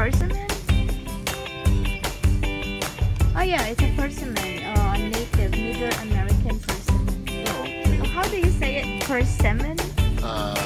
persimmon? Oh yeah, it's a persimmon. Native Middle American persimmon. Oh, okay. How do you say it? Persimmon?